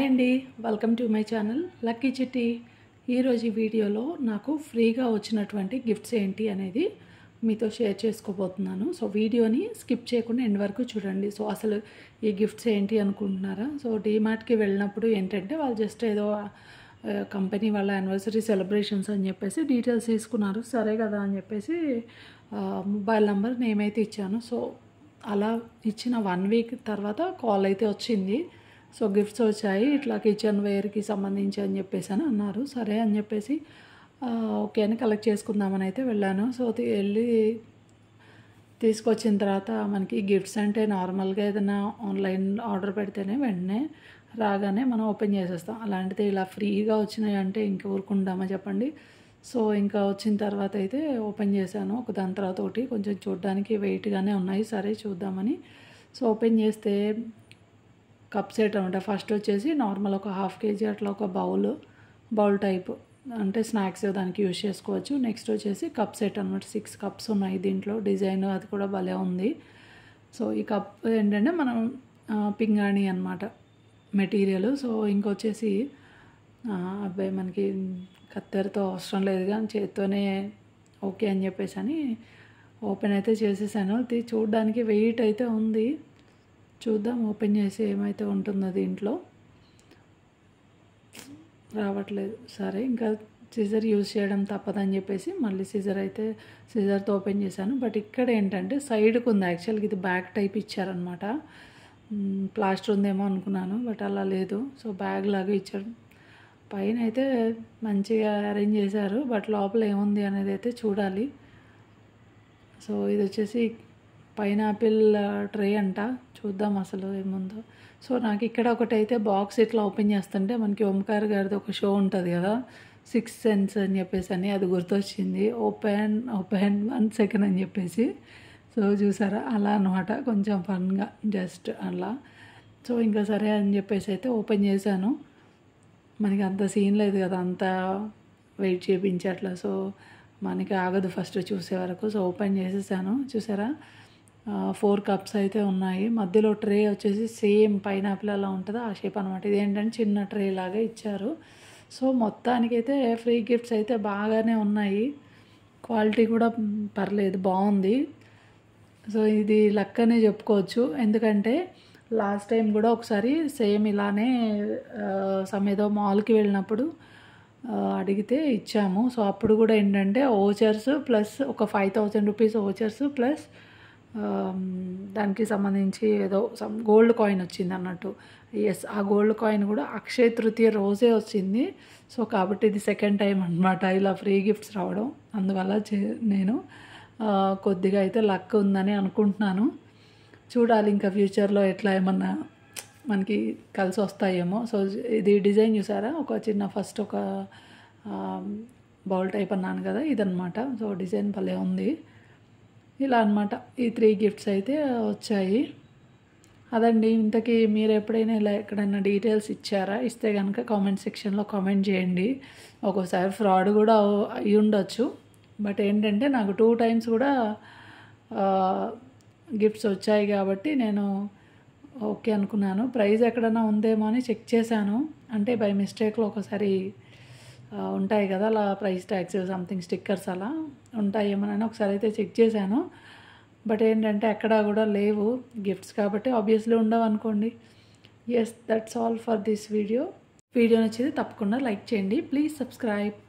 Hi అండి, welcome to my channel lucky Chitti. ఈరోజు వీడియోలో నాకు ఫ్రీగా వచ్చినటువంటి గిఫ్ట్స్ ఏంటి అనేది మీతో షేర్ చేసుకోబోతున్నాను. సో వీడియోని స్కిప్ చేయకుండా ఎండ్ వరకు చూడండి. సో అసలు ఈ గిఫ్ట్స్ ఏంటి అనుకుంటున్నారా? సో డీమార్ట్కి వెళ్ళినప్పుడు ఏంటంటే వాళ్ళు జస్ట్ ఏదో కంపెనీ వాళ్ళ యానివర్సరీ సెలబ్రేషన్స్ అని చెప్పేసి డీటెయిల్స్ తీసుకున్నారు. సరే కదా అని చెప్పేసి మొబైల్ నెంబర్ నేమైతే ఇచ్చాను. సో అలా ఇచ్చిన 1 వీక్ తర్వాత కాల్ అయితే వచ్చింది. సో గిఫ్ట్స్ వచ్చాయి, ఇట్లా కిచెన్ వేర్కి సంబంధించి అని చెప్పేసి అని అన్నారు. సరే అని చెప్పేసి ఓకే అని కలెక్ట్ చేసుకుందామని అయితే వెళ్ళాను. సో వెళ్ళి తీసుకొచ్చిన తర్వాత మనకి గిఫ్ట్స్ అంటే నార్మల్గా ఏదైనా ఆన్లైన్ ఆర్డర్ పెడితేనే వెంటనే రాగానే మనం ఓపెన్ చేసేస్తాం. అలాంటిది ఇలా ఫ్రీగా వచ్చినాయి అంటే ఇంక ఊరుకుంటామా చెప్పండి. సో ఇంకా వచ్చిన తర్వాత అయితే ఓపెన్ చేశాను. ఒక దాని తర్వాత ఒకటి కొంచెం చూడడానికి వెయిట్గానే ఉన్నాయి. సరే చూద్దామని సో ఓపెన్ చేస్తే కప్ సెట్ అనమాట. ఫస్ట్ వచ్చేసి నార్మల్ ఒక 1/2 kg అట్లా ఒక బౌల్ టైప్ అంటే స్నాక్స్ దానికి యూజ్ చేసుకోవచ్చు. నెక్స్ట్ వచ్చేసి కప్ సెట్ అనమాట. 6 కప్స్ ఉన్నాయి దీంట్లో. డిజైన్ అది కూడా భలే ఉంది. సో ఈ కప్ ఏంటంటే మనం పింగాణి అనమాట మెటీరియల్. సో ఇంకొచ్చేసి అబ్బాయి మనకి కత్తెరతో అవసరం లేదు కానీ చేత్తోనే ఓకే అని చెప్పేసి అని ఓపెన్ అయితే చేసేసాను. ఇది చూడడానికి వెయిట్ అయితే ఉంది. చూద్దాం ఓపెన్ చేసి ఏమైతే ఉంటుందో దీంట్లో. రావట్లేదు. సరే ఇంకా సిజర్ యూజ్ చేయడం తప్పదని చెప్పేసి మళ్ళీ సిజర్తో ఓపెన్ చేశాను. బట్ ఇక్కడ ఏంటంటే సైడ్కి ఉంది. యాక్చువల్గా ఇది బ్యాగ్ టైప్ ఇచ్చారనమాట. ప్లాస్టర్ ఉందేమో అనుకున్నాను, బట్ అలా లేదు. సో బ్యాగ్ లాగా ఇచ్చారు. పైన అయితే మంచిగా అరేంజ్ చేశారు, బట్ లోపల ఏముంది అనేది అయితే చూడాలి. సో ఇది వచ్చేసి పైనాపిల్ ట్రే అంట. చూద్దాం అసలు ఏముందో. సో నాకు ఇక్కడ ఒకటైతే బాక్స్ ఇట్లా ఓపెన్ చేస్తుంటే మనకి ఓంకార్ గారిది ఒక షో ఉంటుంది కదా, 6th సెన్స్ అని చెప్పేసి అని, అది గుర్తొచ్చింది. ఓపెన్ 1 సెకండ్ అని చెప్పేసి. సో చూసారా అలా అనమాట, కొంచెం ఫన్గా జస్ట్ అలా. సో ఇంకా సరే అని చెప్పేసి అయితే ఓపెన్ చేశాను. మనకి అంత సీన్ లేదు కదా, అంత వెయిట్ చేయించి అట్లా. సో మనకి ఆగదు ఫస్ట్ చూసే వరకు. సో ఓపెన్ చేసేసాను. చూసారా 4 కప్స్ అయితే ఉన్నాయి. మధ్యలో ట్రే వచ్చేసి సేమ్ పైనాపిల్ అలా ఉంటుందో ఆ షేప్ అనమాట. ఇదేంటంటే చిన్న ట్రే లాగా ఇచ్చారు. సో మొత్తానికైతే ఫ్రీ గిఫ్ట్స్ అయితే బాగానే ఉన్నాయి. క్వాలిటీ కూడా పర్లేదు, బాగుంది. సో ఇది లక్ అనే చెప్పుకోవచ్చు. ఎందుకంటే లాస్ట్ టైం కూడా ఒకసారి సేమ్ ఇలానే ఏదో మాల్కి వెళ్ళినప్పుడు అడిగితే ఇచ్చాము. సో అప్పుడు కూడా ఏంటంటే ఓచర్స్ ప్లస్ ఒక 5,000 రూపీస్ ఓచర్స్ ప్లస్ దానికి సంబంధించి ఏదో గోల్డ్ కాయిన్ వచ్చింది అన్నట్టు. ఎస్, ఆ గోల్డ్ కాయిన్ కూడా అక్షయ తృతీయ రోజే వచ్చింది. సో కాబట్టి ఇది సెకండ్ టైం అనమాట ఇలా ఫ్రీ గిఫ్ట్స్ రావడం. అందువల్ల నేను కొద్దిగా అయితే లక్ ఉందని అనుకుంటున్నాను. చూడాలి ఇంకా ఫ్యూచర్లో ఎట్లా ఏమన్నా మనకి కలిసి వస్తాయేమో. సో ఇది డిజైన్ చూసారా, ఒక చిన్న ఫస్ట్ ఒక బౌల్ టైప్ అన్నాను కదా, ఇదనమాట. సో డిజైన్ భలే ఉంది. ఇలా అనమాట ఈ 3 గిఫ్ట్స్ అయితే వచ్చాయి. అదండి. ఇంతకీ మీరు ఎప్పుడైనా ఇలా ఎక్కడైనా డీటెయిల్స్ ఇచ్చారా? ఇస్తే కనుక కామెంట్ సెక్షన్లో కామెంట్ చేయండి. ఒక్కోసారి ఫ్రాడ్ కూడా అయి ఉండొచ్చు. బట్ ఏంటంటే నాకు 2 టైమ్స్ కూడా గిఫ్ట్స్ వచ్చాయి కాబట్టి నేను ఓకే అనుకున్నాను. ప్రైస్ ఎక్కడైనా ఉందేమో అని చెక్ చేశాను. అంటే బై మిస్టేక్లో ఒకసారి ఉంటాయి కదా అలా ప్రైస్ ట్యాగ్స్ సంథింగ్ స్టిక్కర్స్ అలా ఉంటాయేమోనని ఒకసారి అయితే చెక్ చేశాను. బట్ ఏంటంటే ఎక్కడా కూడా లేవు గిఫ్ట్స్ కాబట్టి ఆబ్వియస్లీ ఉండవు అనుకోండి. Yes, that's all for this video. Video నచ్చితే తప్పకుండా లైక్ చేయండి. Please subscribe.